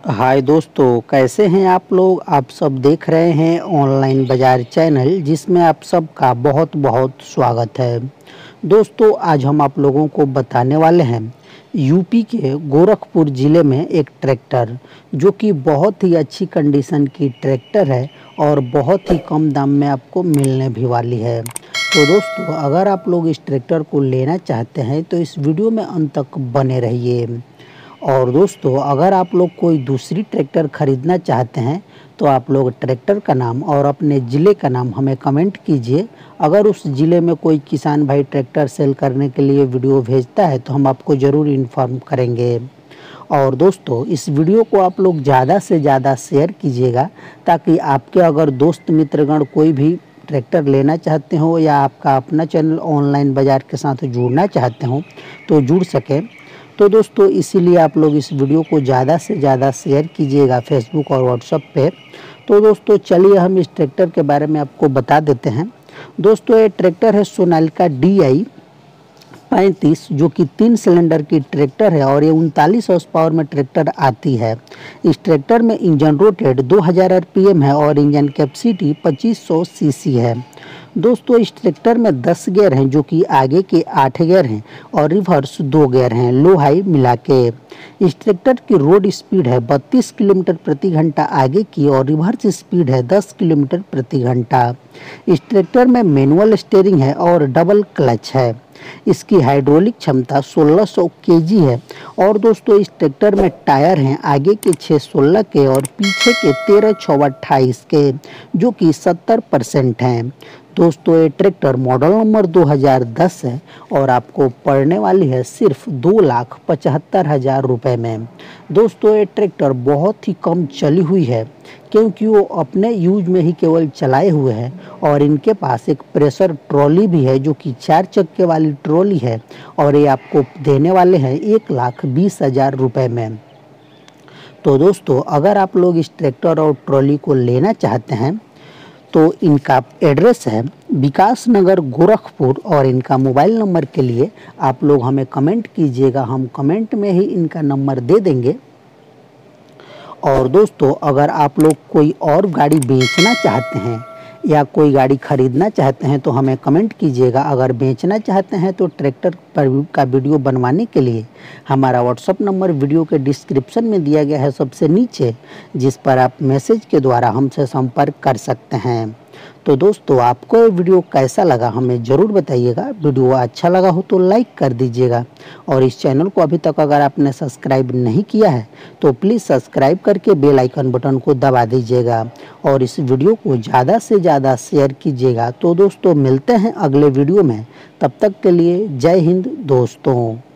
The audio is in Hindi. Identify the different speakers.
Speaker 1: हाय दोस्तों, कैसे हैं आप लोग। आप सब देख रहे हैं ऑनलाइन बाज़ार चैनल, जिसमें आप सबका बहुत बहुत स्वागत है। दोस्तों, आज हम आप लोगों को बताने वाले हैं यूपी के गोरखपुर ज़िले में एक ट्रैक्टर, जो कि बहुत ही अच्छी कंडीशन की ट्रैक्टर है और बहुत ही कम दाम में आपको मिलने भी वाली है। तो दोस्तों, अगर आप लोग इस ट्रैक्टर को लेना चाहते हैं तो इस वीडियो में अंत तक बने रहिए। और दोस्तों, अगर आप लोग कोई दूसरी ट्रैक्टर ख़रीदना चाहते हैं तो आप लोग ट्रैक्टर का नाम और अपने ज़िले का नाम हमें कमेंट कीजिए। अगर उस ज़िले में कोई किसान भाई ट्रैक्टर सेल करने के लिए वीडियो भेजता है तो हम आपको ज़रूर इन्फॉर्म करेंगे। और दोस्तों, इस वीडियो को आप लोग ज़्यादा से ज़्यादा शेयर कीजिएगा, ताकि आपके अगर दोस्त मित्रगण कोई भी ट्रैक्टर लेना चाहते हो या आपका अपना चैनल ऑनलाइन बाज़ार के साथ जुड़ना चाहते हो तो जुड़ सकें। तो दोस्तों, इसीलिए आप लोग इस वीडियो को ज़्यादा से ज़्यादा शेयर कीजिएगा फेसबुक और व्हाट्सएप पे। तो दोस्तों, चलिए हम इस ट्रैक्टर के बारे में आपको बता देते हैं। दोस्तों, ये ट्रैक्टर है सोनालिका DI 35, जो कि 3 सिलेंडर की ट्रैक्टर है और ये 39 हॉर्स पावर में ट्रैक्टर आती है। इस ट्रैक्टर में इंजन रोटेड 2000 RPM है और इंजन कैपेसिटी 2500 सीसी है। दोस्तों, इस ट्रैक्टर में 10 गियर हैं, जो कि आगे के 8 गियर हैं और रिवर्स 2 गियर हैं, लो हाई मिला के। इस ट्रैक्टर की रोड स्पीड है 32 किलोमीटर प्रति घंटा आगे की और रिवर्स स्पीड है 10 किलोमीटर प्रति घंटा। इस ट्रैक्टर में मैनुअल स्टीयरिंग है और डबल क्लच है। इसकी हाइड्रोलिक क्षमता 1600 केजी है। और दोस्तों, इस ट्रैक्टर में टायर हैं आगे के 616 के और पीछे के 13/6/28 के, जो कि 70% हैं। दोस्तों, ये ट्रैक्टर मॉडल नंबर 2010 है और आपको पड़ने वाली है सिर्फ 2,75,000 रुपये में। दोस्तों, ये ट्रैक्टर बहुत ही कम चली हुई है, क्योंकि वो अपने यूज में ही केवल चलाए हुए हैं। और इनके पास एक प्रेशर ट्रॉली भी है, जो कि 4 चक्के वाली ट्रॉली है और ये आपको देने वाले हैं 1,20,000 रुपये में। तो दोस्तों, अगर आप लोग इस ट्रैक्टर और ट्रॉली को लेना चाहते हैं तो इनका एड्रेस है विकास नगर गोरखपुर और इनका मोबाइल नंबर के लिए आप लोग हमें कमेंट कीजिएगा, हम कमेंट में ही इनका नंबर दे देंगे। और दोस्तों, अगर आप लोग कोई और गाड़ी बेचना चाहते हैं या कोई गाड़ी खरीदना चाहते हैं तो हमें कमेंट कीजिएगा। अगर बेचना चाहते हैं तो ट्रैक्टर पर का वीडियो बनवाने के लिए हमारा व्हाट्सअप नंबर वीडियो के डिस्क्रिप्शन में दिया गया है सबसे नीचे, जिस पर आप मैसेज के द्वारा हमसे संपर्क कर सकते हैं। तो दोस्तों, आपको ये वीडियो कैसा लगा हमें ज़रूर बताइएगा। वीडियो अच्छा लगा हो तो लाइक कर दीजिएगा और इस चैनल को अभी तक अगर आपने सब्सक्राइब नहीं किया है तो प्लीज़ सब्सक्राइब करके बेल आइकन बटन को दबा दीजिएगा और इस वीडियो को ज़्यादा से ज़्यादा शेयर कीजिएगा। तो दोस्तों, मिलते हैं अगले वीडियो में, तब तक के लिए जय हिंद दोस्तों।